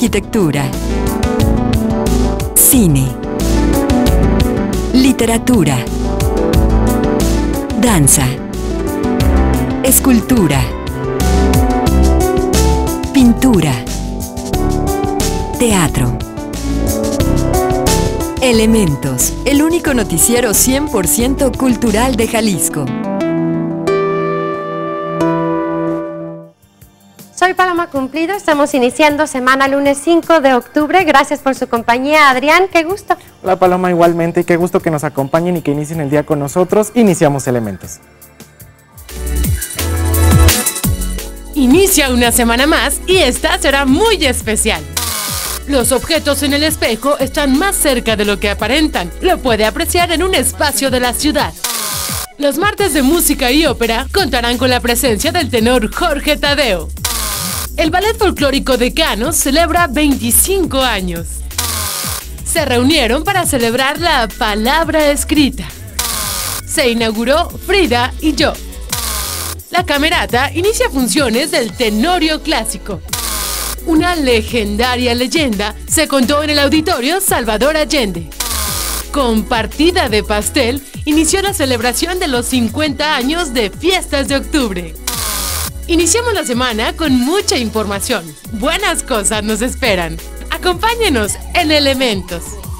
arquitectura, cine, literatura, danza, escultura, pintura, teatro. Elementos, el único noticiero 100% cultural de Jalisco. Soy Paloma Cumplido, estamos iniciando semana lunes 5 de octubre. Gracias por su compañía, Adrián, qué gusto. Hola Paloma, igualmente, y qué gusto que nos acompañen y que inicien el día con nosotros. Iniciamos Elementos. Inicia una semana más y esta será muy especial. Los objetos en el espejo están más cerca de lo que aparentan. Lo puede apreciar en un espacio de la ciudad. Los martes de música y ópera contarán con la presencia del tenor Jorge Tadeo. El Ballet Folclórico de Cano celebra 25 años. Se reunieron para celebrar la palabra escrita. Se inauguró Frida y yo. La Camerata inicia funciones del Tenorio Clásico. Una legendaria leyenda se contó en el Auditorio Salvador Allende. Con partida de pastel, inició la celebración de los 50 años de Fiestas de Octubre. Iniciamos la semana con mucha información. Buenas cosas nos esperan. Acompáñenos en Elementos.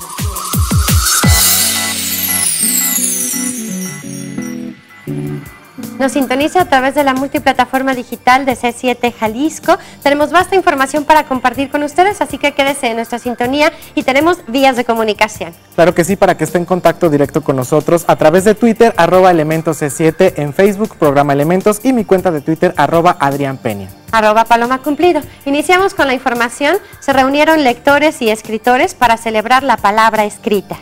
Nos sintoniza a través de la multiplataforma digital de C7 Jalisco. Tenemos vasta información para compartir con ustedes, así que quédese en nuestra sintonía y tenemos vías de comunicación. Claro que sí, para que esté en contacto directo con nosotros a través de Twitter, @ElementosC7, en Facebook, Programa Elementos, y mi cuenta de Twitter, @AdriánPeña. @Paloma Cumplido. Iniciamos con la información. Se reunieron lectores y escritores para celebrar la palabra escrita.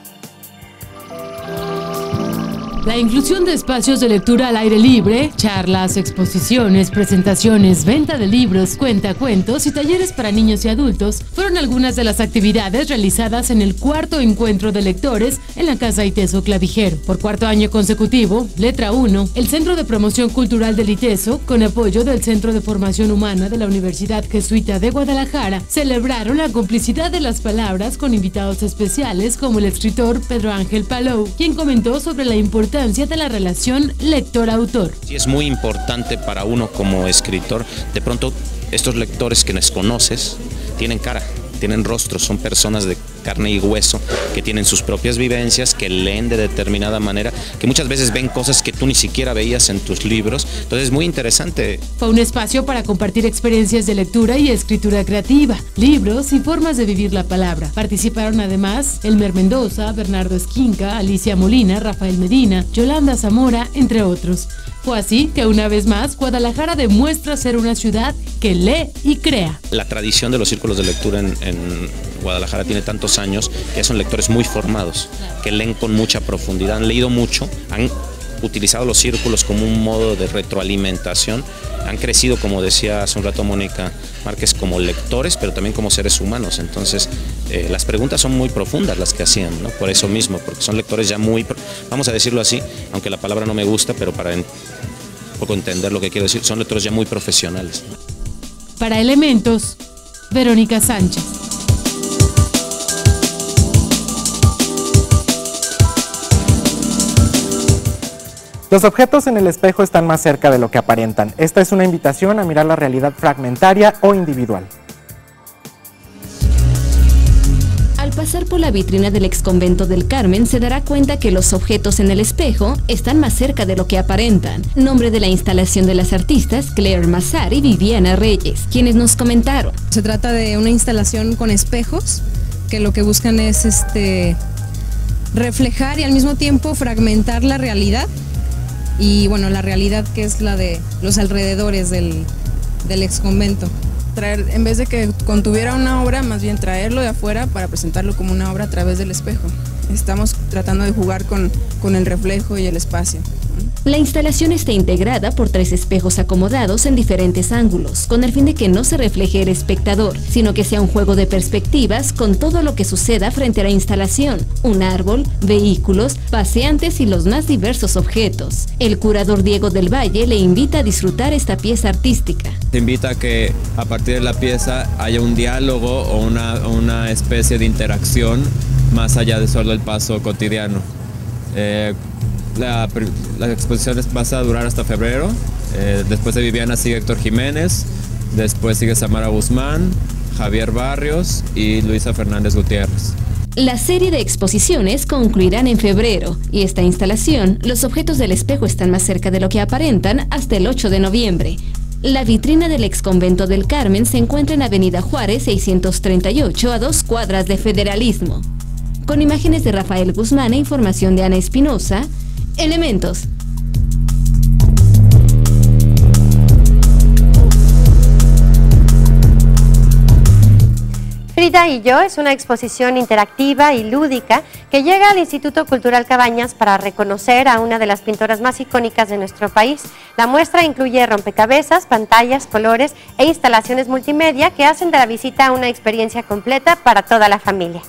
La inclusión de espacios de lectura al aire libre, charlas, exposiciones, presentaciones, venta de libros, cuentacuentos y talleres para niños y adultos fueron algunas de las actividades realizadas en el cuarto encuentro de lectores en la Casa ITESO Clavijero. Por cuarto año consecutivo, Letra 1, el Centro de Promoción Cultural del ITESO, con apoyo del Centro de Formación Humana de la Universidad Jesuita de Guadalajara, celebraron la complicidad de las palabras con invitados especiales como el escritor Pedro Ángel Palou, quien comentó sobre la importancia de la relación lector-autor. Sí, es muy importante para uno como escritor. De pronto, estos lectores que nos conoces tienen cara, tienen rostros, son personas de carne y hueso que tienen sus propias vivencias, que leen de determinada manera, que muchas veces ven cosas que tú ni siquiera veías en tus libros. Entonces es muy interesante. Fue un espacio para compartir experiencias de lectura y escritura creativa, libros y formas de vivir la palabra. Participaron además Elmer Mendoza, Bernardo Esquinca, Alicia Molina, Rafael Medina, Yolanda Zamora, entre otros. Fue así que una vez más Guadalajara demuestra ser una ciudad que lee y crea. La tradición de los círculos de lectura en Guadalajara tiene tantos años que son lectores muy formados, que leen con mucha profundidad, han leído mucho, han utilizado los círculos como un modo de retroalimentación, han crecido, como decía hace un rato Mónica Márquez, como lectores, pero también como seres humanos. Entonces las preguntas son muy profundas las que hacían, ¿no? Por eso mismo, porque son lectores ya muy, vamos a decirlo así, aunque la palabra no me gusta, pero para un poco entender lo que quiero decir, son lectores ya muy profesionales. Para Elementos, Verónica Sánchez. Los objetos en el espejo están más cerca de lo que aparentan. Esta es una invitación a mirar la realidad fragmentaria o individual. Al pasar por la vitrina del exconvento del Carmen, se dará cuenta que los objetos en el espejo están más cerca de lo que aparentan. Nombre de la instalación de las artistas Claire Massar y Viviana Reyes, quienes nos comentaron. Se trata de una instalación con espejos, que lo que buscan es reflejar y al mismo tiempo fragmentar la realidad. Y bueno, la realidad que es la de los alrededores del exconvento. Traer, en vez de que contuviera una obra, más bien traerlo de afuera para presentarlo como una obra a través del espejo. Estamos tratando de jugar con el reflejo y el espacio. La instalación está integrada por 3 espejos acomodados en diferentes ángulos, con el fin de que no se refleje el espectador, sino que sea un juego de perspectivas con todo lo que suceda frente a la instalación, un árbol, vehículos, paseantes y los más diversos objetos. El curador Diego del Valle le invita a disfrutar esta pieza artística. Te invita a que a partir de la pieza haya un diálogo o una especie de interacción más allá de solo el paso cotidiano. La exposición va a durar hasta febrero. Después de Viviana sigue Héctor Jiménez, después sigue Samara Guzmán, Javier Barrios y Luisa Fernández Gutiérrez. La serie de exposiciones concluirán en febrero y esta instalación, Los objetos del espejo están más cerca de lo que aparentan, hasta el 8 de noviembre. La vitrina del exconvento del Carmen se encuentra en Avenida Juárez 638 a 2 cuadras de Federalismo. Con imágenes de Rafael Guzmán e información de Ana Espinosa, Elementos. Frida y yo es una exposición interactiva y lúdica que llega al Instituto Cultural Cabañas para reconocer a una de las pintoras más icónicas de nuestro país. La muestra incluye rompecabezas, pantallas, colores e instalaciones multimedia que hacen de la visita una experiencia completa para toda la familia.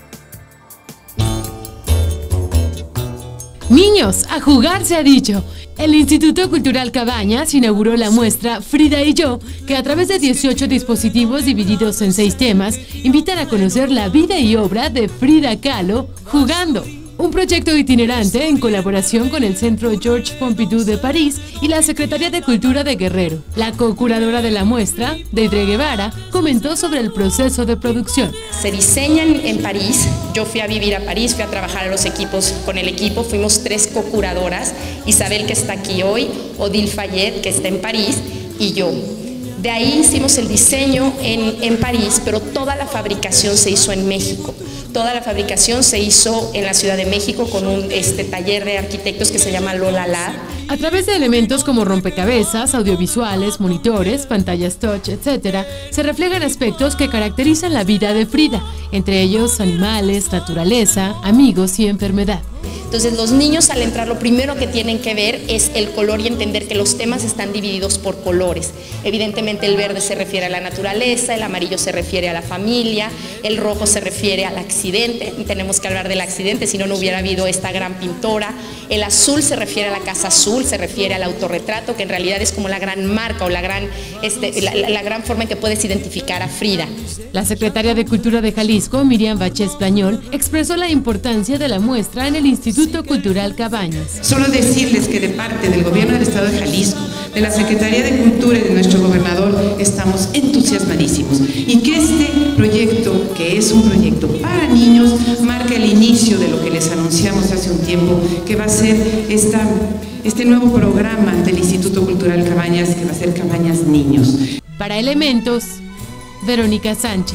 Niños, a jugar se ha dicho. El Instituto Cultural Cabañas inauguró la muestra Frida y yo, que a través de 18 dispositivos divididos en 6 temas, invitan a conocer la vida y obra de Frida Kahlo jugando. Un proyecto itinerante en colaboración con el Centro Georges Pompidou de París y la Secretaría de Cultura de Guerrero. La co-curadora de la muestra, Deidre Guevara, comentó sobre el proceso de producción. Se diseñan en París. Yo fui a vivir a París, fui a trabajar a los equipos con el equipo. Fuimos 3 co-curadoras, Isabel, que está aquí hoy, Odile Fayet, que está en París, y yo. De ahí hicimos el diseño en París, pero toda la fabricación se hizo en México. Toda la fabricación se hizo en la Ciudad de México con un taller de arquitectos que se llama Lola La. A través de elementos como rompecabezas, audiovisuales, monitores, pantallas touch, etc., se reflejan aspectos que caracterizan la vida de Frida, entre ellos animales, naturaleza, amigos y enfermedad. Entonces los niños al entrar lo primero que tienen que ver es el color y entender que los temas están divididos por colores. Evidentemente el verde se refiere a la naturaleza, el amarillo se refiere a la familia, el rojo se refiere al accidente, y tenemos que hablar del accidente, si no, no hubiera habido esta gran pintora. El azul se refiere a la casa azul, se refiere al autorretrato, que en realidad es como la gran marca o la gran forma en que puedes identificar a Frida. La secretaria de Cultura de Jalisco, Miriam Bachés Plañón, expresó la importancia de la muestra en el Instituto Cultural Cabañas. Solo decirles que de parte del Gobierno del Estado de Jalisco, de la Secretaría de Cultura y de nuestro gobernador, estamos entusiasmadísimos. Y que este proyecto, que es un proyecto para niños, marca el inicio de lo que les anunciamos hace un tiempo, que va a ser este nuevo programa del Instituto Cultural Cabañas, que va a ser Cabañas Niños. Para Elementos, Verónica Sánchez.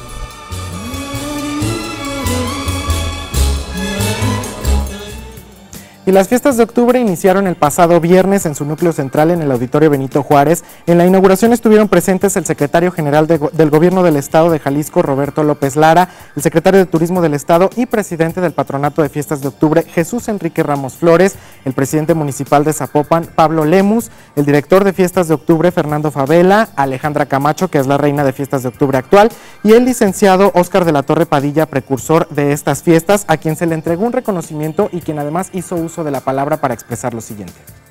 Y las fiestas de octubre iniciaron el pasado viernes en su núcleo central en el Auditorio Benito Juárez. En la inauguración estuvieron presentes el secretario general del Gobierno del Estado de Jalisco, Roberto López Lara, el secretario de Turismo del Estado y presidente del Patronato de Fiestas de Octubre, Jesús Enrique Ramos Flores, el presidente municipal de Zapopan, Pablo Lemus, el director de Fiestas de Octubre, Fernando Favela, Alejandra Camacho, que es la reina de Fiestas de Octubre actual, y el licenciado Óscar de la Torre Padilla, precursor de estas fiestas, a quien se le entregó un reconocimiento y quien además hizo uso de la palabra para expresar lo siguiente.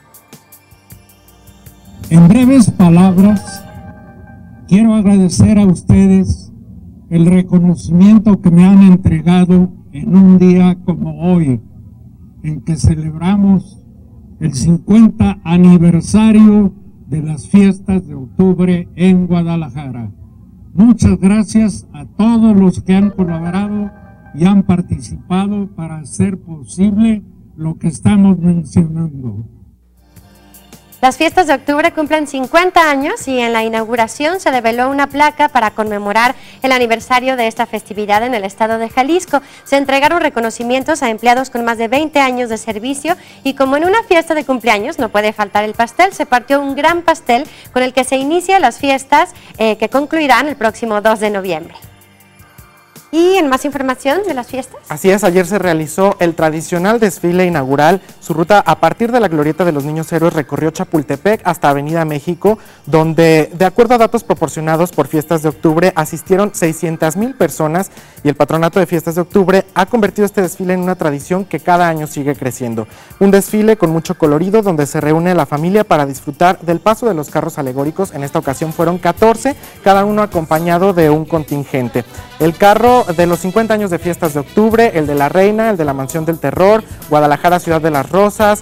En breves palabras, quiero agradecer a ustedes el reconocimiento que me han entregado en un día como hoy, en que celebramos el 50 aniversario de las fiestas de octubre en Guadalajara. Muchas gracias a todos los que han colaborado y han participado para hacer posible lo que estamos mencionando. Las fiestas de octubre cumplen 50 años y en la inauguración se develó una placa para conmemorar el aniversario de esta festividad en el estado de Jalisco. Se entregaron reconocimientos a empleados con más de 20 años de servicio y como en una fiesta de cumpleaños no puede faltar el pastel, se partió un gran pastel con el que se inician las fiestas que concluirán el próximo 2 de noviembre. Y en más información de las fiestas. Así es, ayer se realizó el tradicional desfile inaugural. Su ruta a partir de la Glorieta de los Niños Héroes recorrió Chapultepec hasta Avenida México, donde, de acuerdo a datos proporcionados por Fiestas de Octubre, asistieron 600,000 personas y el Patronato de Fiestas de Octubre ha convertido este desfile en una tradición que cada año sigue creciendo. Un desfile con mucho colorido donde se reúne la familia para disfrutar del paso de los carros alegóricos. En esta ocasión fueron 14, cada uno acompañado de un contingente. El carro de los 50 años de Fiestas de Octubre, el de la Reina, el de la Mansión del Terror, Guadalajara, Ciudad de las Rosas,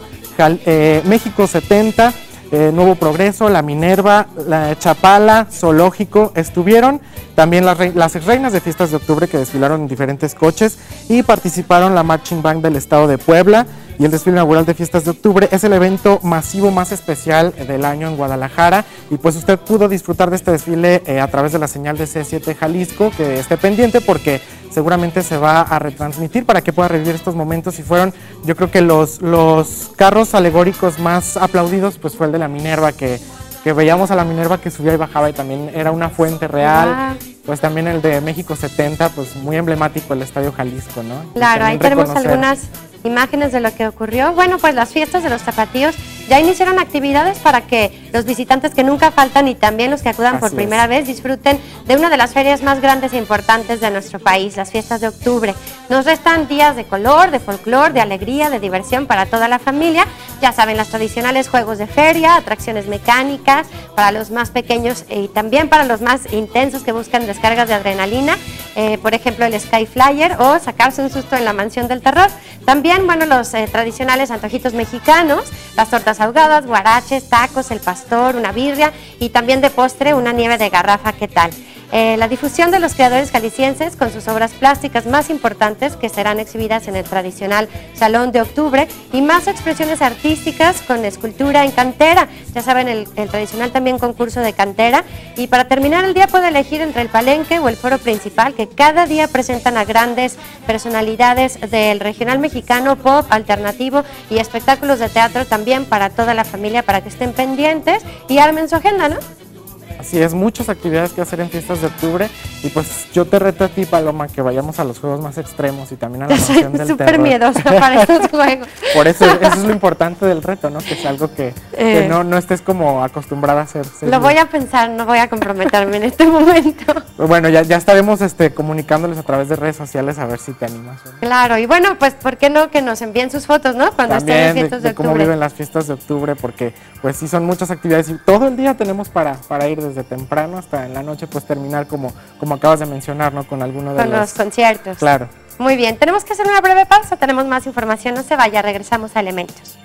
México 70, Nuevo Progreso, la Minerva, la Chapala, Zoológico, estuvieron también las reinas de Fiestas de Octubre que desfilaron en diferentes coches y participaron la Marching Band del Estado de Puebla. Y el desfile inaugural de Fiestas de Octubre es el evento masivo más especial del año en Guadalajara, y pues usted pudo disfrutar de este desfile a través de la señal de C7 Jalisco, que esté pendiente porque seguramente se va a retransmitir para que pueda revivir estos momentos. Y fueron, yo creo que los carros alegóricos más aplaudidos pues fue el de la Minerva, que veíamos a la Minerva que subía y bajaba y también era una fuente real. Pues también el de México 70, pues muy emblemático el Estadio Jalisco, ¿no? Claro, ahí tenemos algunas imágenes de lo que ocurrió. Bueno, pues las fiestas de los tapatíos ya iniciaron actividades para que los visitantes que nunca faltan y también los que acudan por primera vez disfruten de una de las ferias más grandes e importantes de nuestro país, las Fiestas de Octubre. Nos restan días de color, de folclor, de alegría, de diversión para toda la familia. Ya saben, los tradicionales juegos de feria, atracciones mecánicas para los más pequeños y también para los más intensos que buscan descargas de adrenalina, por ejemplo el Sky Flyer o sacarse un susto en la Mansión del Terror. También, bueno, los tradicionales antojitos mexicanos, las tortas ahogadas, guaraches, tacos, el pastor, una birria y también de postre una nieve de garrafa. ¿Qué tal? La difusión de los creadores jaliscienses con sus obras plásticas más importantes que serán exhibidas en el tradicional Salón de Octubre y más expresiones artísticas con escultura en cantera. Ya saben, el tradicional también concurso de cantera. Y para terminar el día puede elegir entre el palenque o el foro principal, que cada día presentan a grandes personalidades del regional mexicano, pop, alternativo y espectáculos de teatro también para toda la familia, para que estén pendientes y armen su agenda, ¿no? Así es, muchas actividades que hacer en Fiestas de Octubre y pues yo te reto a ti, Paloma, que vayamos a los juegos más extremos y también a la Mansión del Terror. Soy súper miedosa para estos juegos. Por eso es lo importante del reto, ¿no? Que es algo que no estés como acostumbrada a hacer. Lo voy a pensar, no voy a comprometerme en este momento. Bueno, ya estaremos comunicándoles a través de redes sociales a ver si te animas, ¿no? Claro, y bueno, pues ¿por qué no que nos envíen sus fotos, ¿no? Cuando estén en Fiestas de Octubre. Cómo viven las Fiestas de Octubre, porque pues sí son muchas actividades y todo el día tenemos para ir desde temprano hasta en la noche, pues terminar como acabas de mencionar, ¿no? Con alguno de los conciertos. Claro. Muy bien, tenemos que hacer una breve pausa, tenemos más información, no se vaya, regresamos a Elementos.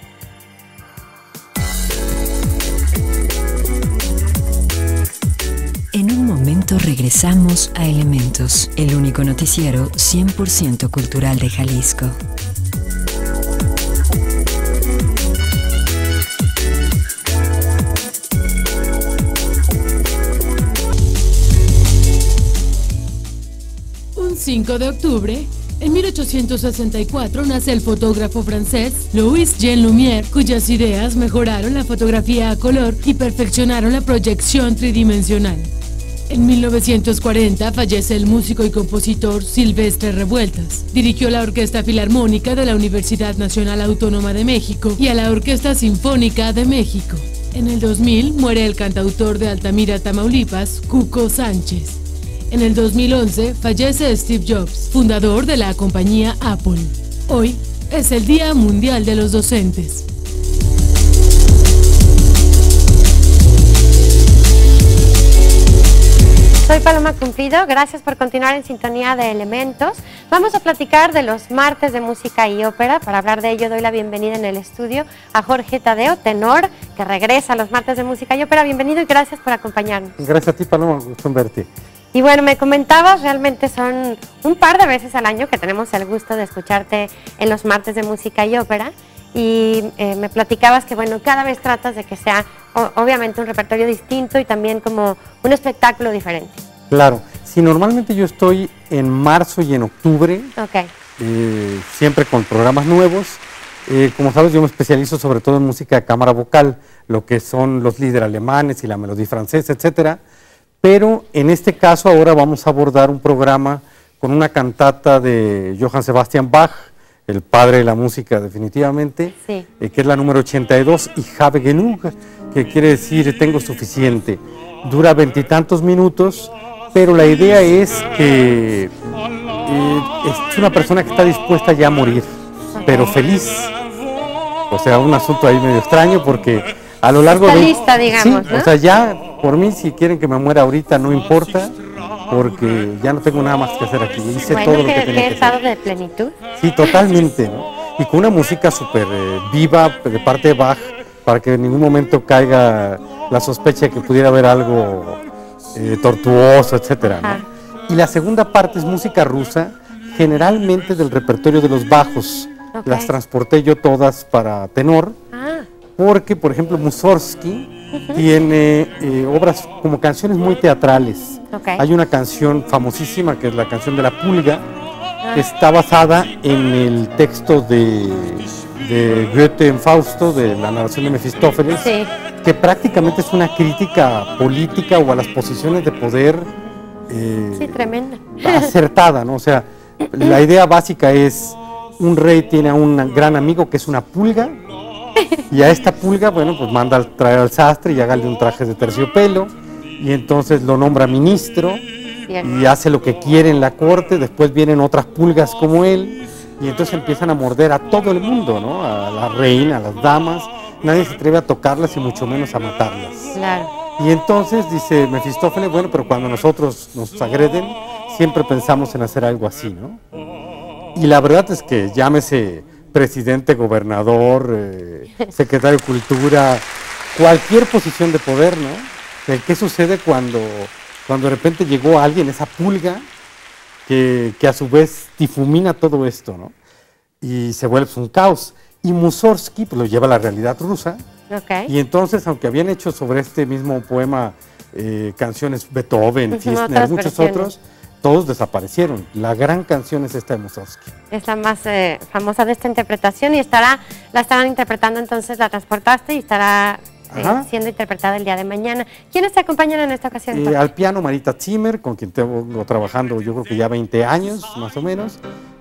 En un momento regresamos a Elementos, el único noticiero 100% cultural de Jalisco. Un 5 de octubre, en 1864 nace el fotógrafo francés Louis Jean Lumière, cuyas ideas mejoraron la fotografía a color y perfeccionaron la proyección tridimensional. En 1940 fallece el músico y compositor Silvestre Revueltas. Dirigió la Orquesta Filarmónica de la Universidad Nacional Autónoma de México y a la Orquesta Sinfónica de México. En el 2000 muere el cantautor de Altamira, Tamaulipas, Cuco Sánchez. En el 2011 fallece Steve Jobs, fundador de la compañía Apple. Hoy es el Día Mundial de los Docentes. Soy Paloma Cumplido, gracias por continuar en sintonía de Elementos. Vamos a platicar de los martes de música y ópera. Para hablar de ello doy la bienvenida en el estudio a Jorge Tadeo, tenor, que regresa a los martes de música y ópera. Bienvenido y gracias por acompañarnos. Gracias a ti, Paloma, gusto en verte. Y bueno, me comentabas, realmente son un par de veces al año que tenemos el gusto de escucharte en los martes de música y ópera. Y me platicabas que bueno, cada vez tratas de que sea obviamente un repertorio distinto y también como un espectáculo diferente. Claro, sí, normalmente yo estoy en marzo y en octubre, siempre con programas nuevos. Como sabes, yo me especializo sobre todo en música de cámara vocal, lo que son los líderes alemanes y la melodía francesa, etcétera. Pero en este caso ahora vamos a abordar un programa con una cantata de Johann Sebastian Bach, el padre de la música definitivamente, sí. Que es la número 82, y Habe genug, que quiere decir tengo suficiente. Dura 20 y tantos minutos, pero la idea es que es una persona que está dispuesta ya a morir, pero feliz. O sea, un asunto ahí medio extraño porque a lo largo está de... lista, digamos, sí, ¿no? O sea, ya por mí si quieren que me muera ahorita no importa, porque ya no tengo nada más que hacer aquí. Hice bueno, todo lo que tenía qué que estado hacer. de plenitud. Sí, totalmente, ¿no? Y con una música súper viva de parte de Bach, para que en ningún momento caiga la sospecha de que pudiera haber algo tortuoso, etcétera, ¿no? Y la segunda parte es música rusa, generalmente del repertorio de los bajos. Okay. Las transporté yo todas para tenor, porque, por ejemplo, Mussorgsky tiene obras como canciones muy teatrales. Okay. Hay una canción famosísima que es la canción de la pulga, que está basada en el texto de Goethe en Fausto, de la narración de Mefistófeles, sí. que prácticamente es una crítica política o a las posiciones de poder sí, tremenda. acertada, ¿no? O sea, la idea básica es: un rey tiene a un gran amigo que es una pulga, y a esta pulga, bueno, pues manda a traer al sastre y hágale un traje de terciopelo, y entonces lo nombra ministro. Bien. Y hace lo que quiere en la corte. Después vienen otras pulgas como él, y entonces empiezan a morder a todo el mundo, ¿no? A la reina, a las damas. Nadie se atreve a tocarlas y mucho menos a matarlas. Claro. Y entonces dice Mefistófeles, bueno, pero cuando nosotros nos agreden, siempre pensamos en hacer algo así, ¿no? Y la verdad es que llámese presidente, gobernador, secretario de Cultura, cualquier posición de poder, ¿no? ¿Qué sucede cuando de repente llegó alguien, esa pulga, que a su vez difumina todo esto, ¿no? Y se vuelve un caos. Y Mussorgsky pues, lo lleva a la realidad rusa. Okay. Y entonces, aunque habían hecho sobre este mismo poema canciones Beethoven, Fichtner, muchos otros, todos desaparecieron. La gran canción es esta de Mussorgsky. Es la más famosa de esta interpretación y la estarán interpretando entonces, la transportaste y estará siendo interpretada el día de mañana. ¿Quiénes te acompañan en esta ocasión? Al piano Marita Zimmer, con quien tengo trabajando yo creo que ya 20 años más o menos.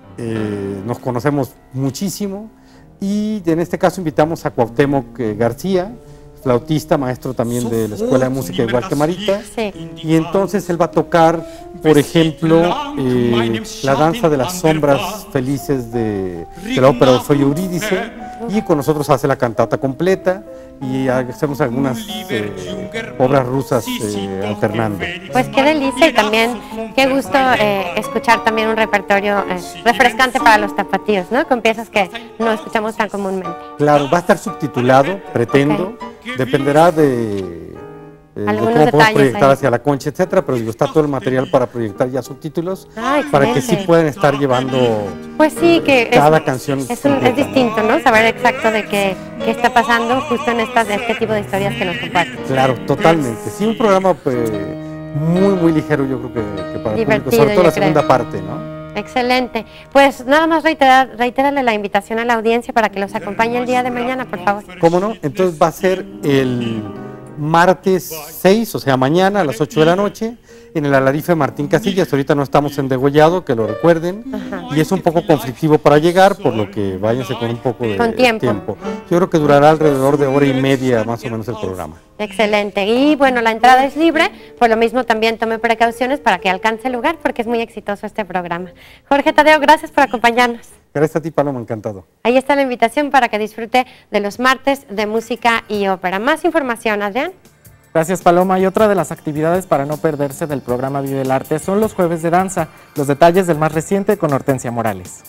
Nos conocemos muchísimo y en este caso invitamos a Cuauhtémoc García, flautista, maestro también de la Escuela de Música igual que Marita, sí. Y entonces él va a tocar, por ejemplo, la danza de las sombras felices de la ópera de Orfeo y Eurídice, y con nosotros hace la cantata completa y hacemos algunas obras rusas alternando. Pues qué delicia y también qué gusto escuchar también un repertorio refrescante para los tapatíos, ¿no? Con piezas que no escuchamos tan comúnmente. Claro, va a estar subtitulado, pretendo, dependerá de cómo podemos proyectar hacia la concha, etcétera, pero digo, está todo el material para proyectar ya subtítulos, para que sí puedan estar llevando pues sí, que cada canción. Es distinto, ¿no? Saber exacto de qué está pasando justo en este tipo de historias que nos comparten. Claro, totalmente. Sí, un programa pues, muy ligero, yo creo que para el público, sobre todo la segunda parte, ¿no? Excelente. Pues nada más reitérale la invitación a la audiencia para que los acompañe el día de mañana, por favor. ¿Cómo no? Entonces va a ser el martes 6, o sea, mañana a las 8 de la noche, en el Alarife Martín Casillas. Ahorita no estamos en Degollado, que lo recuerden, y es un poco conflictivo para llegar, por lo que váyanse con un poco de tiempo. Yo creo que durará alrededor de hora y media más o menos el programa. Excelente. Y bueno, la entrada es libre, por lo mismo también tome precauciones para que alcance el lugar, porque es muy exitoso este programa. Jorge Tadeo, gracias por acompañarnos. Gracias a ti, Paloma, encantado. Ahí está la invitación para que disfrute de los martes de música y ópera. Más información, Adrián. Gracias, Paloma. Y otra de las actividades para no perderse del programa Vive el Arte son los jueves de danza. Los detalles del más reciente con Hortensia Morales.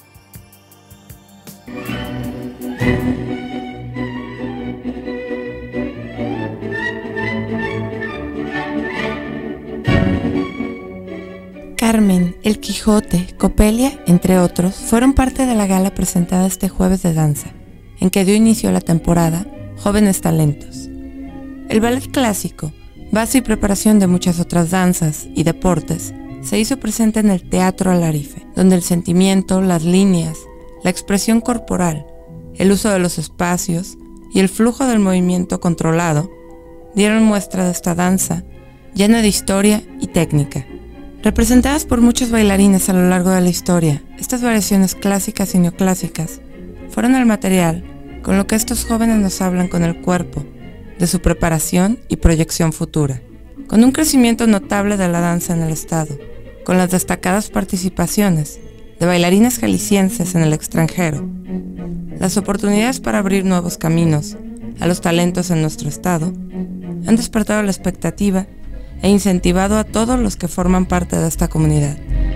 Carmen, El Quijote, Coppelia, entre otros, fueron parte de la gala presentada este jueves de danza, en que dio inicio a la temporada Jóvenes Talentos. El ballet clásico, base y preparación de muchas otras danzas y deportes, se hizo presente en el Teatro Alarife, donde el sentimiento, las líneas, la expresión corporal, el uso de los espacios y el flujo del movimiento controlado dieron muestra de esta danza llena de historia y técnica. Representadas por muchos bailarines a lo largo de la historia, estas variaciones clásicas y neoclásicas fueron el material con lo que estos jóvenes nos hablan con el cuerpo, de su preparación y proyección futura, con un crecimiento notable de la danza en el estado, con las destacadas participaciones de bailarines jaliscienses en el extranjero, las oportunidades para abrir nuevos caminos a los talentos en nuestro estado, han despertado la expectativa e incentivado a todos los que forman parte de esta comunidad.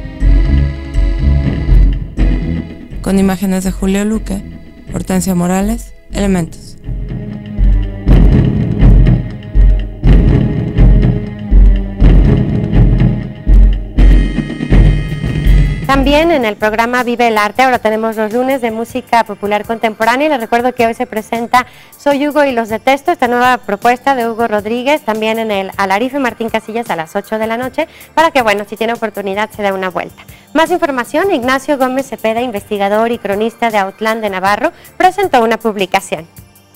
Con imágenes de Julio Luque, Hortensia Morales, Elementos. También en el programa Vive el Arte, ahora tenemos los lunes de música popular contemporánea y les recuerdo que hoy se presenta Soy Hugo y los detesto, esta nueva propuesta de Hugo Rodríguez, también en el Alarife Martín Casillas a las 8 de la noche, para que, bueno, si tiene oportunidad se dé una vuelta. Más información, Ignacio Gómez Cepeda, investigador y cronista de Autlán de Navarro, presentó una publicación.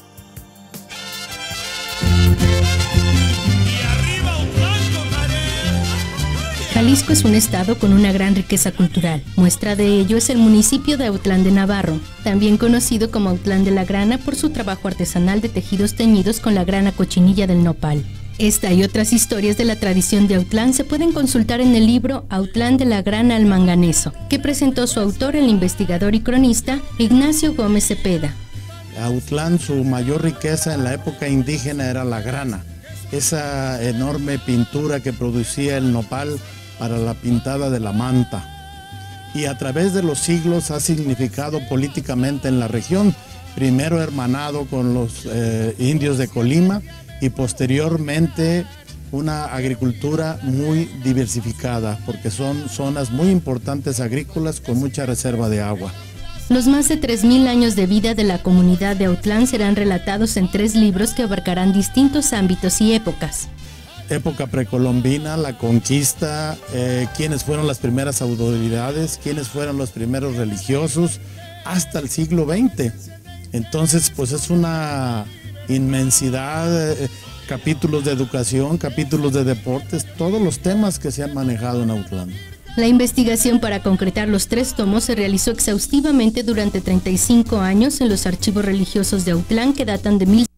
Jalisco es un estado con una gran riqueza cultural. Muestra de ello es el municipio de Autlán de Navarro, también conocido como Autlán de la Grana por su trabajo artesanal de tejidos teñidos con la grana cochinilla del nopal. Esta y otras historias de la tradición de Autlán se pueden consultar en el libro Autlán de la Grana al Manganeso, que presentó su autor, el investigador y cronista Ignacio Gómez Cepeda. Autlán, su mayor riqueza en la época indígena era la grana, esa enorme pintura que producía el nopal para la pintada de la manta, y a través de los siglos ha significado políticamente en la región, primero hermanado con los indios de Colima y posteriormente una agricultura muy diversificada, porque son zonas muy importantes agrícolas con mucha reserva de agua. Los más de 3.000 años de vida de la comunidad de Autlán serán relatados en 3 libros que abarcarán distintos ámbitos y épocas. Época precolombina, la conquista, quiénes fueron las primeras autoridades, quiénes fueron los primeros religiosos, hasta el siglo XX. Entonces, pues es una inmensidad, capítulos de educación, capítulos de deportes, todos los temas que se han manejado en Autlán. La investigación para concretar los 3 tomos se realizó exhaustivamente durante 35 años en los archivos religiosos de Autlán que datan de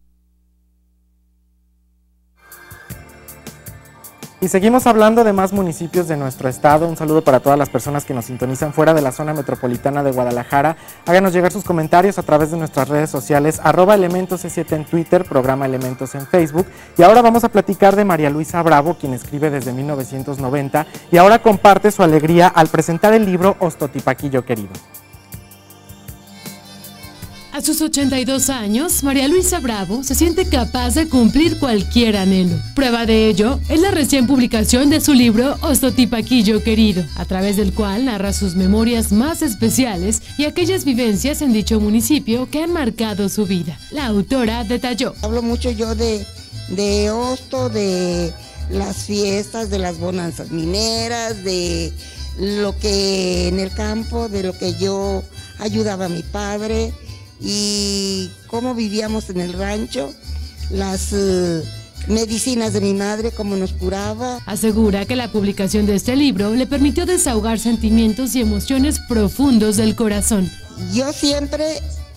Y seguimos hablando de más municipios de nuestro estado. Un saludo para todas las personas que nos sintonizan fuera de la zona metropolitana de Guadalajara. Háganos llegar sus comentarios a través de nuestras redes sociales, @elementosc7 en Twitter, programa Elementos en Facebook. Y ahora vamos a platicar de María Luisa Bravo, quien escribe desde 1990 y ahora comparte su alegría al presentar el libro Ostotipaquillo Querido. A sus 82 años, María Luisa Bravo se siente capaz de cumplir cualquier anhelo. Prueba de ello es la recién publicación de su libro Ostotipaquillo Querido, a través del cual narra sus memorias más especiales y aquellas vivencias en dicho municipio que han marcado su vida. La autora detalló. Hablo mucho yo de Osto, de las fiestas, de las bonanzas mineras, de lo que en el campo, de lo que yo ayudaba a mi padre, y cómo vivíamos en el rancho, las medicinas de mi madre, cómo nos curaba. Asegura que la publicación de este libro le permitió desahogar sentimientos y emociones profundos del corazón. Yo siempre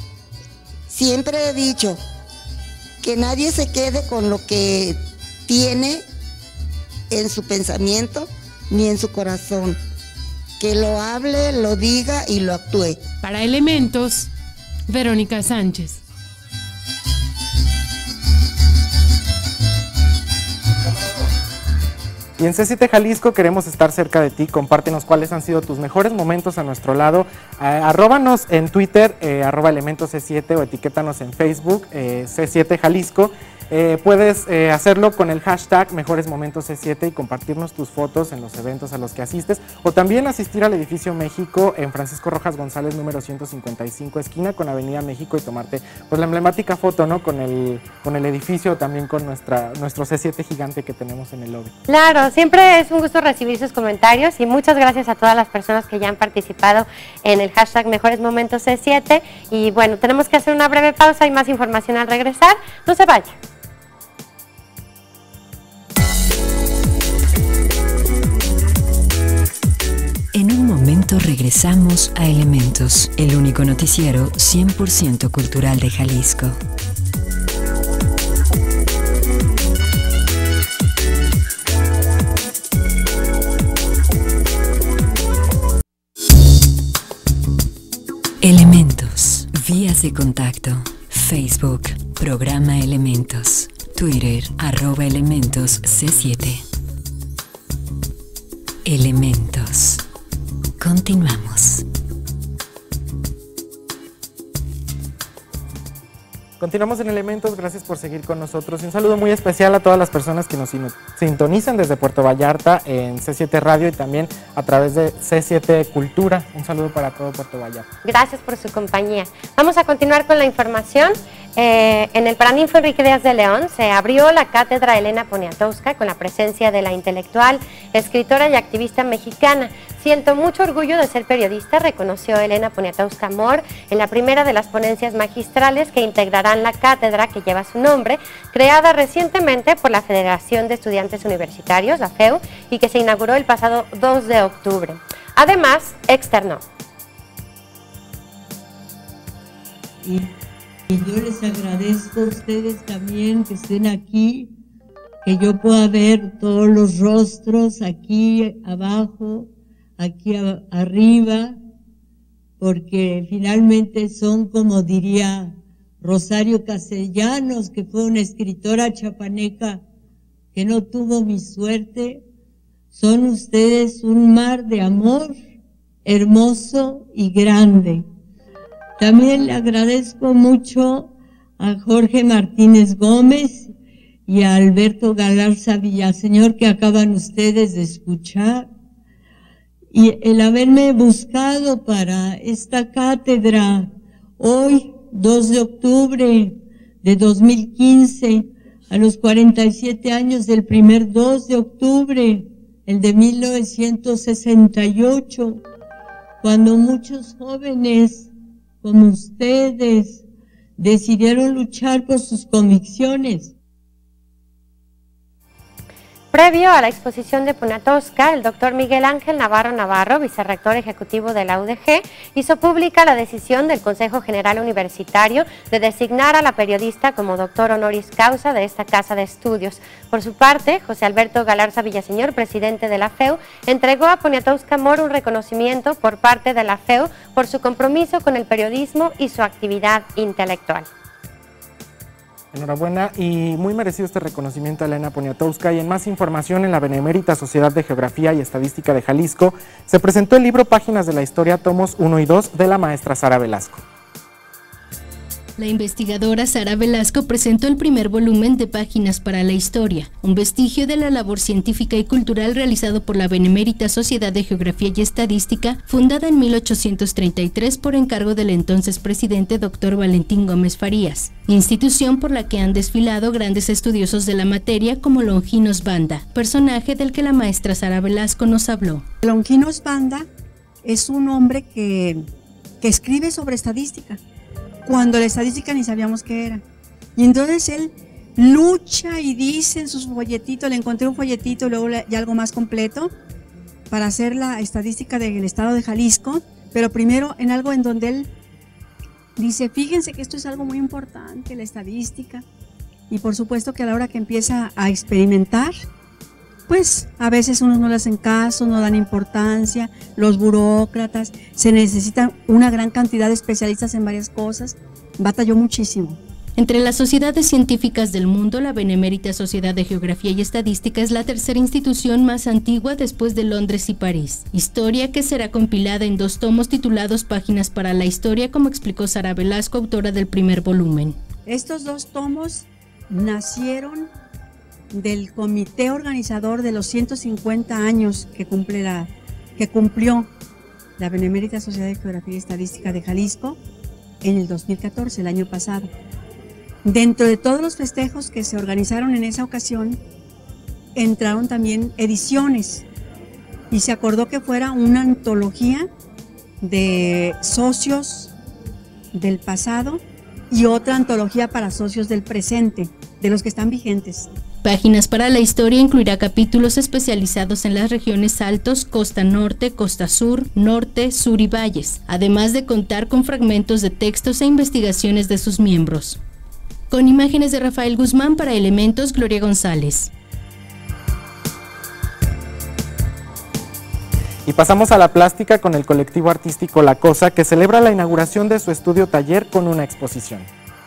he dicho que nadie se quede con lo que tiene en su pensamiento ni en su corazón, que lo hable, lo diga y lo actúe. Para Elementos, Verónica Sánchez. Y en C7 Jalisco queremos estar cerca de ti. Compártenos cuáles han sido tus mejores momentos a nuestro lado. Arróbanos en Twitter, @elementosc7 o etiquétanos en Facebook, C7 Jalisco. Puedes hacerlo con el hashtag Mejores Momentos C7 y compartirnos tus fotos en los eventos a los que asistes, o también asistir al Edificio México en Francisco Rojas González número 155, esquina con Avenida México, y tomarte pues la emblemática foto, ¿no? con el edificio, también con nuestro C7 gigante que tenemos en el lobby. Claro, siempre es un gusto recibir sus comentarios y muchas gracias a todas las personas que ya han participado en el hashtag Mejores Momentos C7. Y bueno, tenemos que hacer una breve pausa y más información al regresar. No se vaya. momento regresamos a Elementos, el único noticiero 100% cultural de Jalisco. Elementos, vías de contacto, Facebook, programa Elementos, Twitter, @elementosc7. Elementos. Continuamos. Continuamos en Elementos, gracias por seguir con nosotros. Y un saludo muy especial a todas las personas que nos sintonizan desde Puerto Vallarta en C7 Radio y también a través de C7 Cultura. Un saludo para todo Puerto Vallarta. Gracias por su compañía. Vamos a continuar con la información. En el Paraninfo Enrique Díaz de León se abrió la cátedra Elena Poniatowska con la presencia de la intelectual, escritora y activista mexicana. Siento mucho orgullo de ser periodista, reconoció Elena Poniatowska Mor en la primera de las ponencias magistrales que integrarán la cátedra que lleva su nombre, creada recientemente por la Federación de Estudiantes Universitarios, la FEU, y que se inauguró el pasado 2 de octubre. Además, externó. Y yo les agradezco a ustedes también que estén aquí, que yo pueda ver todos los rostros aquí abajo, aquí arriba, porque finalmente son, como diría Rosario Castellanos, que fue una escritora chapaneca que no tuvo mi suerte, son ustedes un mar de amor hermoso y grande. También le agradezco mucho a Jorge Martínez Gómez y a Alberto Galarza Villaseñor, que acaban ustedes de escuchar, y el haberme buscado para esta cátedra hoy, 2 de octubre de 2015, a los 47 años del primer 2 de octubre, el de 1968, cuando muchos jóvenes como ustedes decidieron luchar por sus convicciones. Previo a la exposición de Poniatowska, el doctor Miguel Ángel Navarro, vicerrector ejecutivo de la UDG, hizo pública la decisión del Consejo General Universitario de designar a la periodista como doctor honoris causa de esta casa de estudios. Por su parte, José Alberto Galarza Villaseñor, presidente de la FEU, entregó a Poniatowska Mor un reconocimiento por parte de la FEU por su compromiso con el periodismo y su actividad intelectual. Enhorabuena y muy merecido este reconocimiento a Elena Poniatowska. Y en más información, en la Benemérita Sociedad de Geografía y Estadística de Jalisco se presentó el libro Páginas de la Historia, tomos 1 y 2 de la maestra Sara Velasco. La investigadora Sara Velasco presentó el primer volumen de Páginas para la Historia, un vestigio de la labor científica y cultural realizado por la Benemérita Sociedad de Geografía y Estadística, fundada en 1833 por encargo del entonces presidente Dr. Valentín Gómez Farías, institución por la que han desfilado grandes estudiosos de la materia como Longinos Banda, personaje del que la maestra Sara Velasco nos habló. Longinos Banda es un hombre que escribe sobre estadística, cuando la estadística ni sabíamos qué era. Y entonces él lucha y dice en sus folletitos, le encontré un folletito y luego ya algo más completo para hacer la estadística del estado de Jalisco, pero primero en algo en donde él dice, fíjense que esto es algo muy importante, la estadística, y por supuesto que a la hora que empieza a experimentar, pues a veces unos no le hacen caso, no dan importancia, los burócratas, se necesitan una gran cantidad de especialistas en varias cosas, batalló muchísimo. Entre las sociedades científicas del mundo, la Benemérita Sociedad de Geografía y Estadística es la tercera institución más antigua después de Londres y París. Historia que será compilada en 2 tomos titulados Páginas para la Historia, como explicó Sara Velasco, autora del primer volumen. Estos 2 tomos nacieron del comité organizador de los 150 años que cumplió la Benemérita Sociedad de Geografía y Estadística de Jalisco en el 2014, el año pasado. Dentro de todos los festejos que se organizaron en esa ocasión, entraron también ediciones y se acordó que fuera una antología de socios del pasado y otra antología para socios del presente, de los que están vigentes. Páginas para la historia incluirá capítulos especializados en las regiones Altos, Costa Norte, Costa Sur, Norte, Sur y Valles, además de contar con fragmentos de textos e investigaciones de sus miembros. Con imágenes de Rafael Guzmán para Elementos, Gloria González. Y pasamos a la plástica con el colectivo artístico La Cosa, que celebra la inauguración de su estudio taller con una exposición.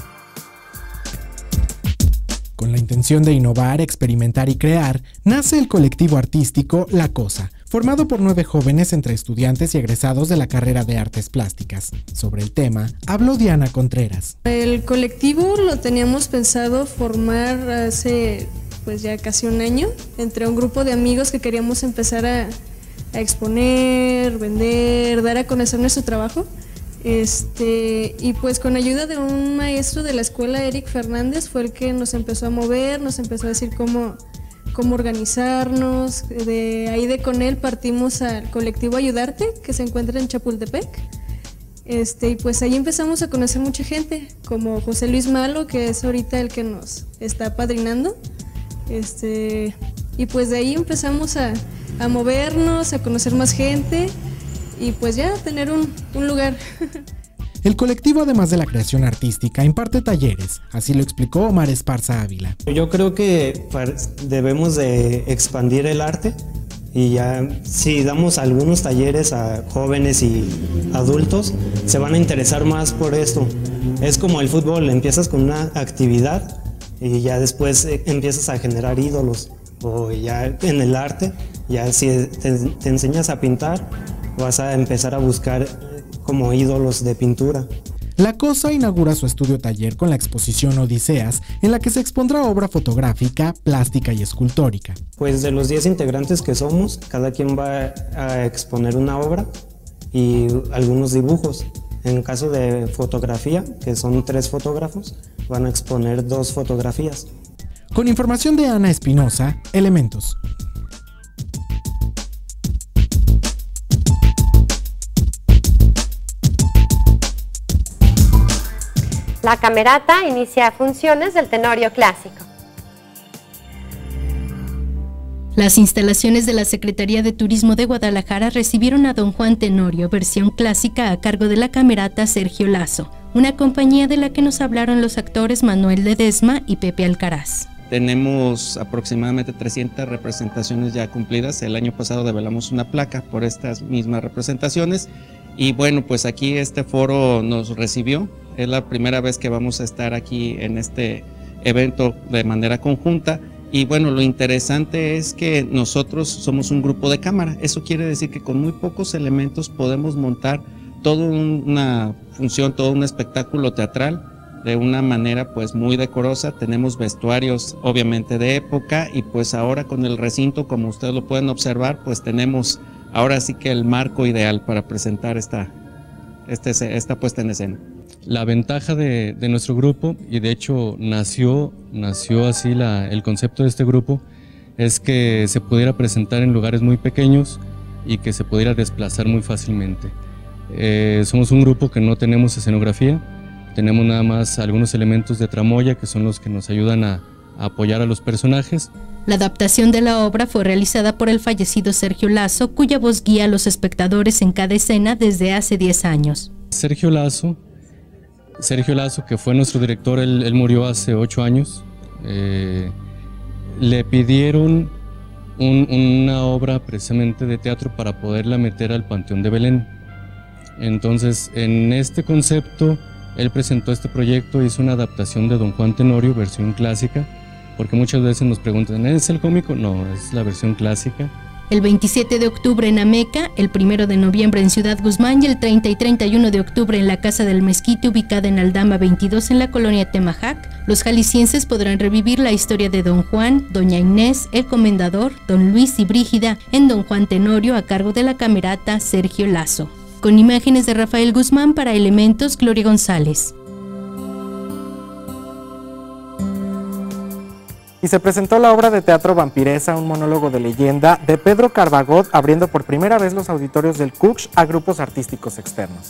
Con la intención de innovar, experimentar y crear, nace el colectivo artístico La Cosa, formado por 9 jóvenes entre estudiantes y egresados de la carrera de Artes Plásticas. Sobre el tema, habló Diana Contreras. El colectivo lo teníamos pensado formar hace pues ya casi un año, entre un grupo de amigos que queríamos empezar a exponer, vender, dar a conocer nuestro trabajo. Y pues con ayuda de un maestro de la escuela, Eric Fernández, fue el que nos empezó a mover, nos empezó a decir cómo organizarnos. De ahí con él partimos al colectivo Ayudarte, que se encuentra en Chapultepec. Y pues ahí empezamos a conocer mucha gente, como José Luis Malo, que es ahorita el que nos está apadrinando. Y pues de ahí empezamos a movernos, a conocer más gente. Y pues ya tener un lugar. El colectivo, además de la creación artística, imparte talleres, así lo explicó Omar Esparza Ávila. Yo creo que debemos de expandir el arte y ya si damos algunos talleres a jóvenes y adultos, se van a interesar más por esto. Es como el fútbol, empiezas con una actividad y ya después empiezas a generar ídolos. O ya en el arte, ya si te enseñas a pintar, vas a empezar a buscar como ídolos de pintura. La Cosa inaugura su estudio taller con la exposición Odiseas, en la que se expondrá obra fotográfica, plástica y escultórica. Pues de los 10 integrantes que somos, cada quien va a exponer una obra y algunos dibujos. En caso de fotografía, que son 3 fotógrafos, van a exponer 2 fotografías. Con información de Ana Espinosa, Elementos. La Camerata inicia funciones del Tenorio Clásico. Las instalaciones de la Secretaría de Turismo de Guadalajara recibieron a Don Juan Tenorio, versión clásica a cargo de la Camerata Sergio Lazo, una compañía de la que nos hablaron los actores Manuel Ledesma y Pepe Alcaraz. Tenemos aproximadamente 300 representaciones ya cumplidas. El año pasado develamos una placa por estas mismas representaciones y bueno, pues aquí este foro nos recibió. Es la primera vez que vamos a estar aquí en este evento de manera conjunta y bueno, lo interesante es que nosotros somos un grupo de cámara. Eso quiere decir que con muy pocos elementos podemos montar toda una función, todo un espectáculo teatral de una manera pues muy decorosa. Tenemos vestuarios obviamente de época y pues ahora con el recinto, como ustedes lo pueden observar, pues tenemos ahora sí que el marco ideal para presentar esta puesta en escena. La ventaja de nuestro grupo, y de hecho nació así el concepto de este grupo, es que se pudiera presentar en lugares muy pequeños y que se pudiera desplazar muy fácilmente. Somos un grupo que no tenemos escenografía, tenemos nada más algunos elementos de tramoya que son los que nos ayudan a apoyar a los personajes. La adaptación de la obra fue realizada por el fallecido Sergio Lazo, cuya voz guía a los espectadores en cada escena desde hace 10 años. Sergio Lazo, que fue nuestro director, él murió hace 8 años. Le pidieron una obra precisamente de teatro para poderla meter al Panteón de Belén. Entonces, en este concepto, él presentó este proyecto, hizo una adaptación de Don Juan Tenorio, versión clásica, porque muchas veces nos preguntan, ¿es el cómico? No, es la versión clásica. El 27 de octubre en Ameca, el 1 de noviembre en Ciudad Guzmán y el 30 y 31 de octubre en la Casa del Mezquite, ubicada en Aldama 22 en la colonia Temajac, los jaliscienses podrán revivir la historia de Don Juan, Doña Inés, el Comendador, Don Luis y Brígida en Don Juan Tenorio a cargo de la Camerata Sergio Lazo. Con imágenes de Rafael Guzmán para Elementos, Gloria González. Y se presentó la obra de teatro Vampiresa, un monólogo de leyenda de Pedro Carbagot, abriendo por primera vez los auditorios del CUCH a grupos artísticos externos.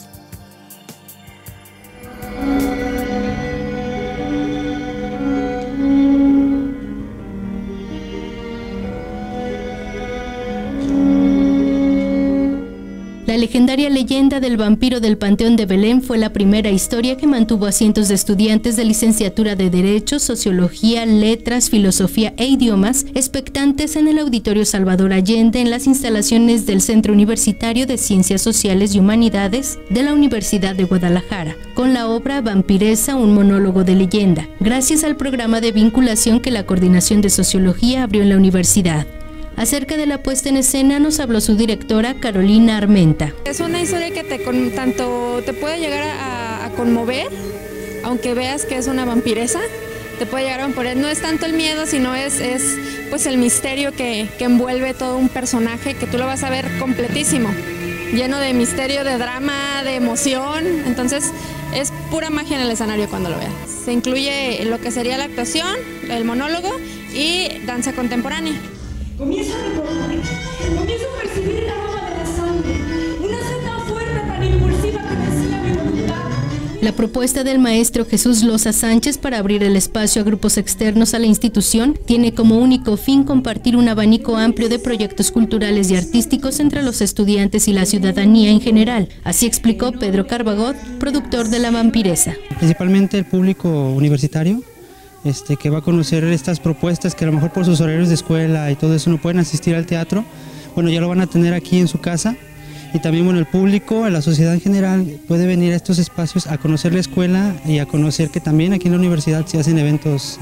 La legendaria leyenda del vampiro del Panteón de Belén fue la primera historia que mantuvo a cientos de estudiantes de licenciatura de Derecho, Sociología, Letras, Filosofía e Idiomas expectantes en el Auditorio Salvador Allende en las instalaciones del Centro Universitario de Ciencias Sociales y Humanidades de la Universidad de Guadalajara, con la obra Vampiresa, un monólogo de leyenda, gracias al programa de vinculación que la Coordinación de Sociología abrió en la universidad. Acerca de la puesta en escena nos habló su directora Carolina Armenta. Es una historia que tanto te puede llegar a conmover, aunque veas que es una vampiresa, te puede llegar a poner, no es tanto el miedo, sino es pues el misterio que envuelve todo un personaje que tú lo vas a ver completísimo, lleno de misterio, de drama, de emoción, entonces es pura magia en el escenario cuando lo veas. Se incluye lo que sería la actuación, el monólogo y danza contemporánea. Comienzo a recordar, comienzo a percibir el aroma de la sangre, una sed tan fuerte, tan impulsiva que vencía mi voluntad. La propuesta del maestro Jesús Loza Sánchez para abrir el espacio a grupos externos a la institución tiene como único fin compartir un abanico amplio de proyectos culturales y artísticos entre los estudiantes y la ciudadanía en general. Así explicó Pedro Carbagot, productor de La Vampiresa. Principalmente el público universitario, que va a conocer estas propuestas que a lo mejor por sus horarios de escuela y todo eso no pueden asistir al teatro, bueno, ya lo van a tener aquí en su casa. Y también, bueno, el público, la sociedad en general puede venir a estos espacios a conocer la escuela y a conocer que también aquí en la universidad se hacen eventos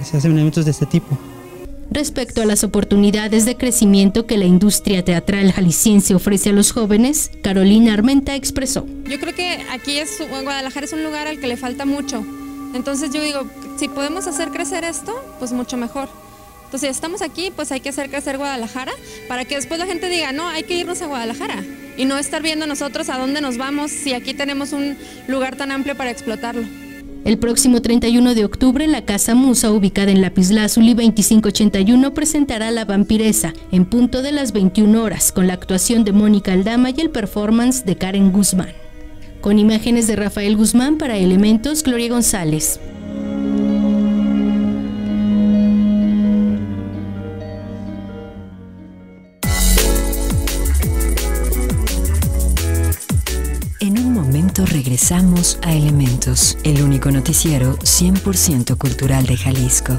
de este tipo. Respecto a las oportunidades de crecimiento que la industria teatral jalisciense ofrece a los jóvenes, Carolina Armenta expresó. Yo creo que aquí Guadalajara es un lugar al que le falta mucho. Entonces yo digo, si podemos hacer crecer esto, pues mucho mejor. Entonces, si estamos aquí, pues hay que hacer crecer Guadalajara para que después la gente diga, no, hay que irnos a Guadalajara y no estar viendo nosotros a dónde nos vamos si aquí tenemos un lugar tan amplio para explotarlo. El próximo 31 de octubre, la Casa Musa, ubicada en Lapislázuli 2581, presentará La Vampiresa en punto de las 21 horas, con la actuación de Mónica Aldama y el performance de Karen Guzmán. Con imágenes de Rafael Guzmán para Elementos, Gloria González. En un momento regresamos a Elementos, el único noticiero 100% cultural de Jalisco.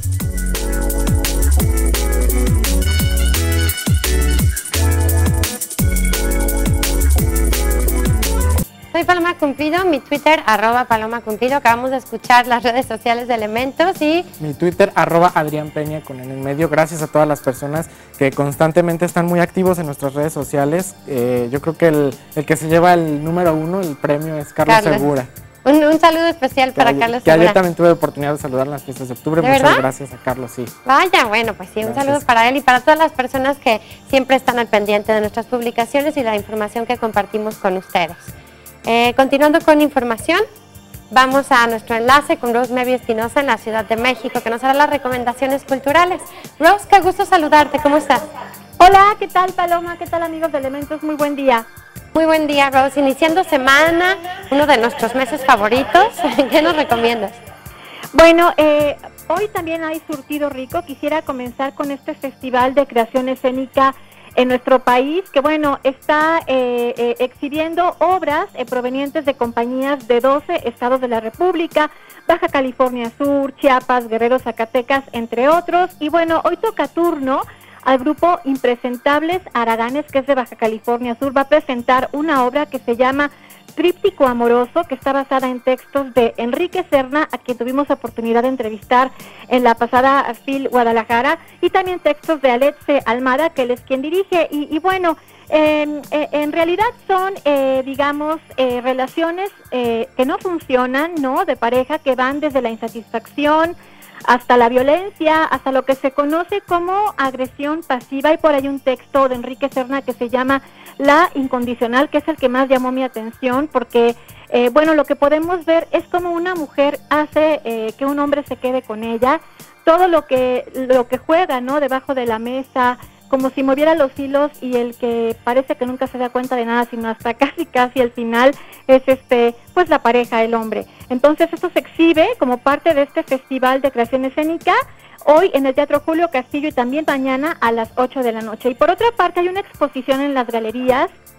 Soy Paloma Cumplido, mi Twitter, @PalomaCumplido. Acabamos de escuchar las redes sociales de Elementos y... Mi Twitter, @Adrián Peña con N en medio. Gracias a todas las personas que constantemente están muy activos en nuestras redes sociales. Yo creo que el que se lleva el número 1, el premio, es Carlos Segura. Un saludo especial para Carlos Que Segura. ayer también tuve la oportunidad de saludar en las fiestas de octubre. ¿De Muchas verdad? gracias a Carlos, sí. Vaya, bueno, pues sí, un saludo para él y para todas las personas que siempre están al pendiente de nuestras publicaciones y la información que compartimos con ustedes. Continuando con información, vamos a nuestro enlace con Rose Mevi Espinosa en la Ciudad de México, que nos hará las recomendaciones culturales. Rose, qué gusto saludarte, ¿cómo estás? Hola, ¿qué tal Paloma? ¿Qué tal amigos de Elementos? Muy buen día. Muy buen día, Rose. Iniciando semana, uno de nuestros meses favoritos, ¿qué nos recomiendas? Bueno, hoy también hay surtido rico. Quisiera comenzar con este festival de creación escénica en nuestro país, que bueno, está exhibiendo obras provenientes de compañías de 12 estados de la República, Baja California Sur, Chiapas, Guerrero, Zacatecas, entre otros. Y bueno, hoy toca turno al grupo Impresentables Araganes, que es de Baja California Sur. Va a presentar una obra que se llama Tríptico Amoroso, que está basada en textos de Enrique Serna, a quien tuvimos oportunidad de entrevistar en la pasada FIL Guadalajara, y también textos de Aletze Almada, que él es quien dirige. Y bueno, en realidad son, digamos, relaciones que no funcionan, ¿no?, de pareja, que van desde la insatisfacción hasta la violencia, hasta lo que se conoce como agresión pasiva. Y por ahí un texto de Enrique Serna que se llama La Incondicional, que es el que más llamó mi atención, porque bueno, lo que podemos ver es como una mujer hace que un hombre se quede con ella, todo lo que juega, ¿no?, debajo de la mesa, como si moviera los hilos, y el que parece que nunca se da cuenta de nada, sino hasta casi el final, es pues la pareja, el hombre. Entonces esto se exhibe como parte de este festival de creación escénica hoy en el Teatro Julio Castillo y también mañana a las 8 de la noche. Y por otra parte hay una exposición en las galerías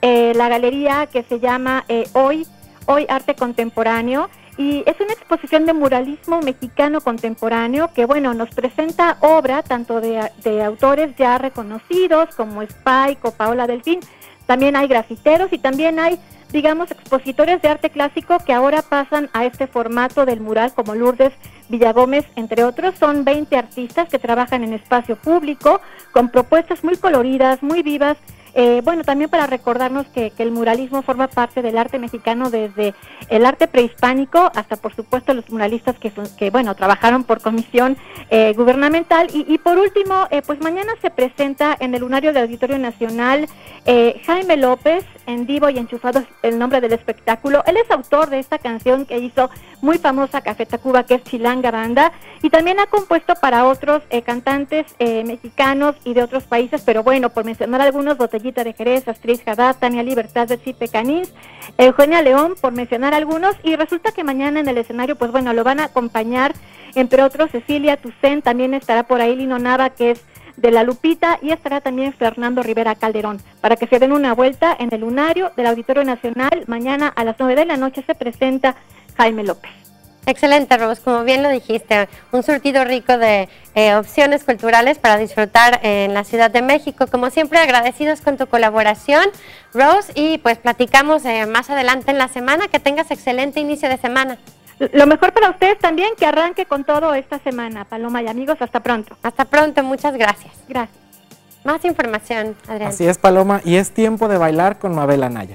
la galería que se llama Hoy Arte Contemporáneo, y es una exposición de muralismo mexicano contemporáneo que, bueno, nos presenta obra tanto de autores ya reconocidos como Spike o Paola Delfín. También hay grafiteros y también hay, digamos, expositores de arte clásico que ahora pasan a este formato del mural, como Lourdes Villagómez, entre otros. Son 20 artistas que trabajan en espacio público con propuestas muy coloridas, muy vivas. Bueno, también para recordarnos que el muralismo forma parte del arte mexicano desde el arte prehispánico hasta, por supuesto, los muralistas que bueno, trabajaron por comisión gubernamental. Y por último, pues mañana se presenta en el Lunario del Auditorio Nacional Jaime López, En Vivo y Enchufado es el nombre del espectáculo. Él es autor de esta canción que hizo muy famosa Café Tacuba, que es Chilanga Banda, y también ha compuesto para otros cantantes mexicanos y de otros países, pero bueno, por mencionar algunos, Botellita de Jerez, Astrid Haddad, Tania Libertad de Chipe Canins, Eugenia León, por mencionar algunos. Y resulta que mañana en el escenario, pues bueno, lo van a acompañar, entre otros, Cecilia Toussaint, también estará por ahí Lino Nava, que es de La Lupita, y estará también Fernando Rivera Calderón, para que se den una vuelta en el Lunario del Auditorio Nacional. Mañana a las 9 de la noche se presenta Jaime López. Excelente, Rose, como bien lo dijiste, un surtido rico de opciones culturales para disfrutar en la Ciudad de México. Como siempre, agradecidos con tu colaboración, Rose, y pues platicamos más adelante en la semana. Que tengas excelente inicio de semana. Lo mejor para ustedes también, que arranque con todo esta semana, Paloma y amigos. Hasta pronto. Hasta pronto, muchas gracias. Gracias. Más información, Adrián. Así es, Paloma, y es tiempo de bailar con Mabel Anaya.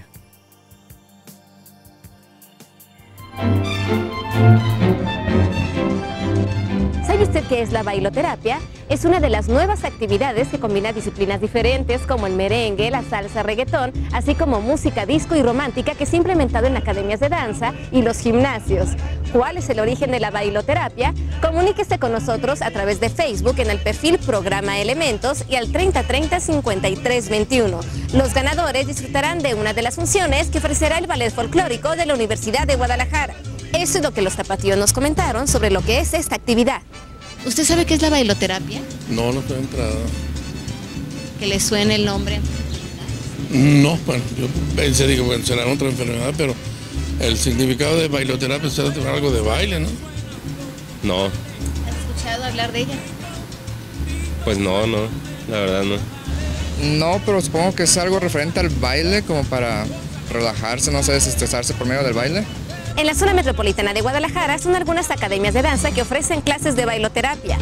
¿Sabe usted qué es la bailoterapia? Es una de las nuevas actividades que combina disciplinas diferentes como el merengue, la salsa, reggaetón, así como música disco y romántica que se ha implementado en academias de danza y los gimnasios. ¿Cuál es el origen de la bailoterapia? Comuníquese con nosotros a través de Facebook en el perfil Programa Elementos y al 3030-5321. Los ganadores disfrutarán de una de las funciones que ofrecerá el Ballet Folclórico de la Universidad de Guadalajara. Eso es lo que los tapatíos nos comentaron sobre lo que es esta actividad. ¿Usted sabe qué es la bailoterapia? No, no estoy entrado. ¿Que le suene el nombre? No, bueno, yo pensé, digo, bueno, será otra enfermedad, pero el significado de bailoterapia será algo de baile, ¿no? No. ¿Has escuchado hablar de ella? Pues no, la verdad no. No, pero supongo que es algo referente al baile, como para relajarse, no sé, desestresarse por medio del baile. En la zona metropolitana de Guadalajara son algunas academias de danza que ofrecen clases de bailoterapia.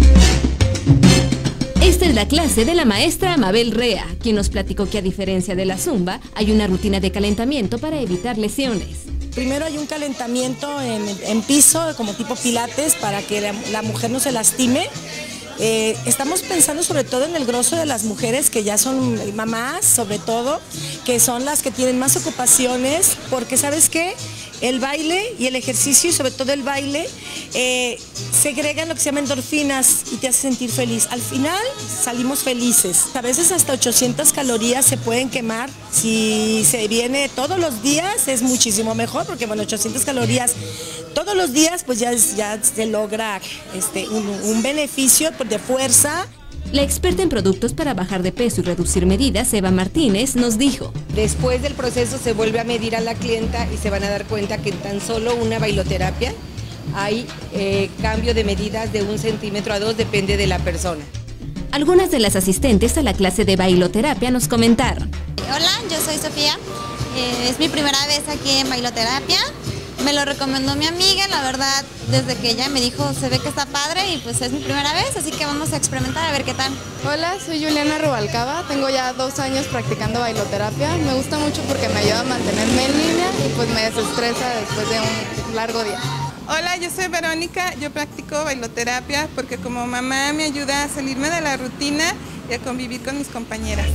Esta es la clase de la maestra Mabel Rea, quien nos platicó que a diferencia de la zumba, hay una rutina de calentamiento para evitar lesiones. Primero hay un calentamiento en piso, como tipo pilates, para que la mujer no se lastime. Estamos pensando sobre todo en el grosso de las mujeres que ya son mamás, sobre todo, que son las que tienen más ocupaciones, porque ¿sabes qué? El baile y el ejercicio, y sobre todo el baile, segregan lo que se llama endorfinas y te hace sentir feliz. Al final salimos felices. A veces hasta 800 calorías se pueden quemar. Si se viene todos los días es muchísimo mejor, porque bueno, 800 calorías todos los días pues ya se logra un beneficio de fuerza. La experta en productos para bajar de peso y reducir medidas, Eva Martínez, nos dijo: después del proceso se vuelve a medir a la clienta y se van a dar cuenta que en tan solo una bailoterapia hay cambio de medidas de 1 centímetro a 2, depende de la persona. Algunas de las asistentes a la clase de bailoterapia nos comentaron: hola, yo soy Sofía, es mi primera vez aquí en bailoterapia. Me lo recomendó mi amiga, la verdad, desde que ella me dijo, se ve que está padre y pues es mi primera vez, así que vamos a experimentar a ver qué tal. Hola, soy Juliana Rubalcaba, tengo ya 2 años practicando bailoterapia. Me gusta mucho porque me ayuda a mantenerme en línea y pues me desestresa después de un largo día. Hola, yo soy Verónica, yo practico bailoterapia porque como mamá me ayuda a salirme de la rutina y a convivir con mis compañeras.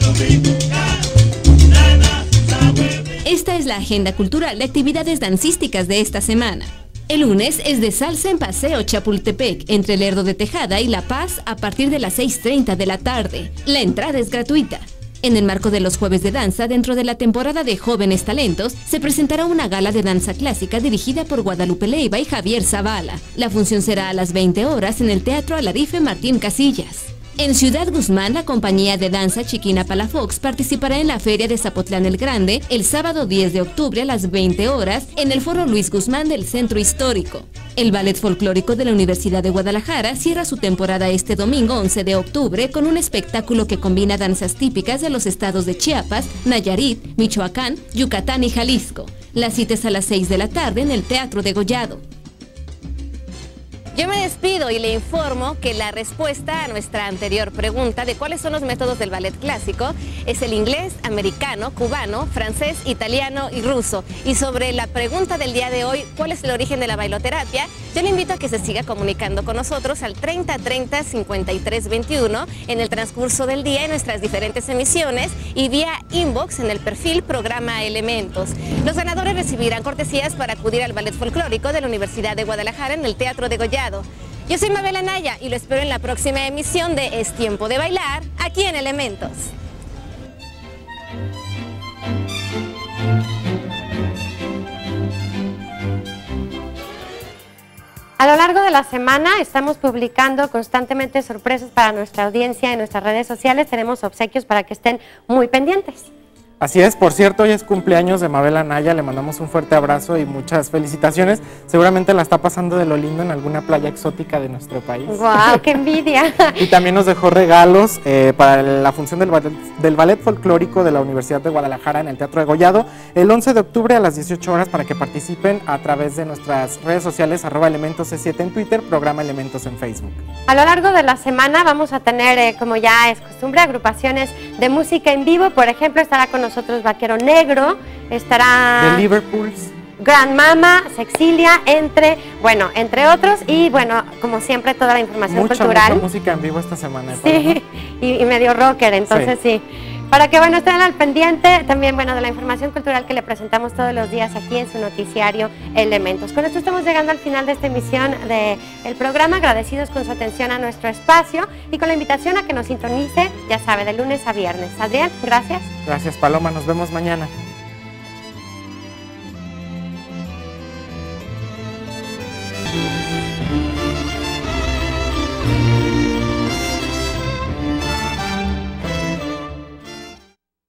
Esta es la agenda cultural de actividades dancísticas de esta semana. El lunes es de salsa en Paseo Chapultepec, entre Lerdo de Tejada y La Paz, a partir de las 6:30 de la tarde. La entrada es gratuita. En el marco de los jueves de danza, dentro de la temporada de Jóvenes Talentos, se presentará una gala de danza clásica dirigida por Guadalupe Leiva y Javier Zavala. La función será a las 20 horas en el Teatro Alarife Martín Casillas. En Ciudad Guzmán, la compañía de danza Chiquina Palafox participará en la Feria de Zapotlán el Grande el sábado 10 de octubre a las 20 horas en el Foro Luis Guzmán del Centro Histórico. El Ballet Folclórico de la Universidad de Guadalajara cierra su temporada este domingo 11 de octubre con un espectáculo que combina danzas típicas de los estados de Chiapas, Nayarit, Michoacán, Yucatán y Jalisco. La cita es a las 6 de la tarde en el Teatro Degollado. Yo me despido y le informo que la respuesta a nuestra anterior pregunta de cuáles son los métodos del ballet clásico es el inglés, americano, cubano, francés, italiano y ruso. Y sobre la pregunta del día de hoy, ¿cuál es el origen de la bailoterapia? Yo le invito a que se siga comunicando con nosotros al 3030 53 21 en el transcurso del día en nuestras diferentes emisiones y vía inbox en el perfil Programa Elementos. Los ganadores recibirán cortesías para acudir al ballet folclórico de la Universidad de Guadalajara en el Teatro Degollado. Yo soy Mabel Anaya y lo espero en la próxima emisión de Es Tiempo de Bailar, aquí en Elementos. A lo largo de la semana estamos publicando constantemente sorpresas para nuestra audiencia en nuestras redes sociales. Tenemos obsequios para que estén muy pendientes. Así es, por cierto, hoy es cumpleaños de Mabel Anaya, le mandamos un fuerte abrazo y muchas felicitaciones. Seguramente la está pasando de lo lindo en alguna playa exótica de nuestro país. ¡Guau, qué envidia! Y también nos dejó regalos para la función del ballet folclórico de la Universidad de Guadalajara en el Teatro Degollado el 11 de octubre a las 18 horas para que participen a través de nuestras redes sociales @elementos7 en Twitter, Programa Elementos en Facebook. A lo largo de la semana vamos a tener, como ya es costumbre, agrupaciones de música en vivo. Por ejemplo, estará con nosotros Vaquero Negro, estará de Liverpool, Gran Mama, Sexilia, entre otros, y bueno, como siempre, toda la información cultural. Mucha música en vivo esta semana. Sí, y medio rocker, entonces sí. Para que estén al pendiente también de la información cultural que le presentamos todos los días aquí en su noticiario Elementos. Con esto estamos llegando al final de esta emisión del programa, agradecidos con su atención a nuestro espacio y con la invitación a que nos sintonice, ya sabe, de lunes a viernes. Adrián, gracias. Gracias, Paloma, nos vemos mañana.